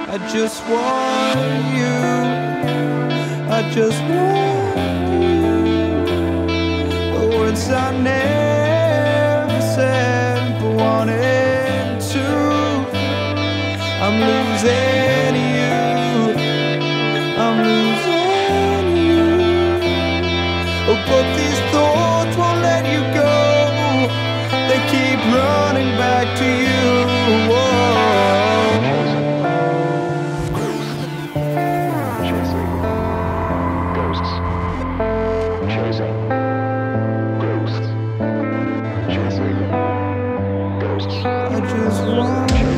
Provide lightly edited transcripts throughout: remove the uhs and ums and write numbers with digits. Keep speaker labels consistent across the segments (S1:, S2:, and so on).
S1: I just want you. I just want you. The words I never said but wanted to. I'm losing you. I'm losing you. Oh, but these thoughts won't let you go. They keep running back to you. Whoa. I just want you.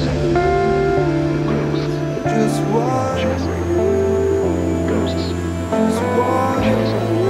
S1: I just want you. Just want you.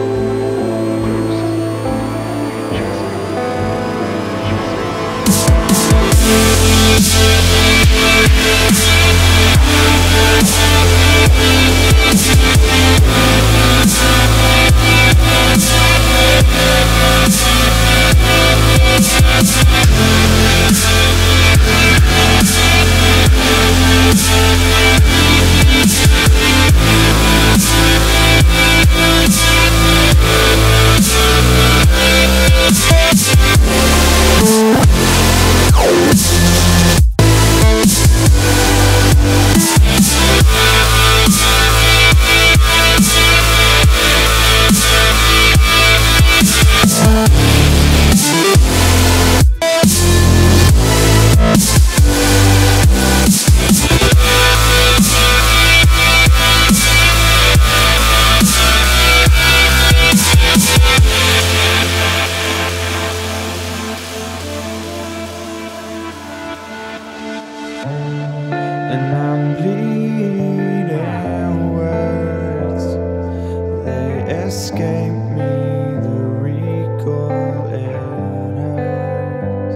S1: And I'm bleeding words, they escape me, the recall it hurts.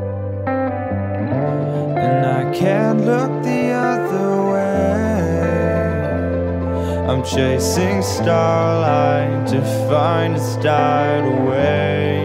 S1: And I can't look the other way. I'm chasing starlight to find it's died away.